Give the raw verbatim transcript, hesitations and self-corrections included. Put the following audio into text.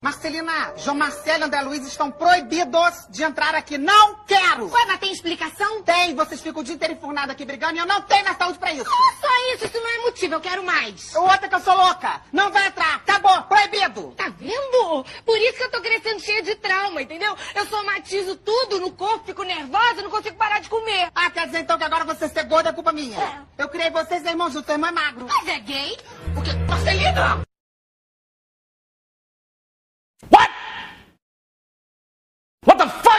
Marcelina, João Marcelo e André Luiz estão proibidos de entrar aqui. Não quero! Ué, mas tem explicação? Tem, vocês ficam o dia inteiro enfurnados aqui brigando e eu não tenho mais saúde pra isso. Como só isso? Isso não é motivo, eu quero mais. O outro é que eu sou louca. Não vai entrar. Acabou, proibido. Tá vendo? Por isso que eu tô crescendo cheia de trauma, entendeu? Eu somatizo tudo no corpo, fico nervosa, não consigo parar de comer. Ah, quer dizer então que agora você ser gorda é culpa minha? É. Eu criei vocês, irmão, junto, seu irmão é magro. Mas é gay? O quê? Marcelina! What? What the fuck?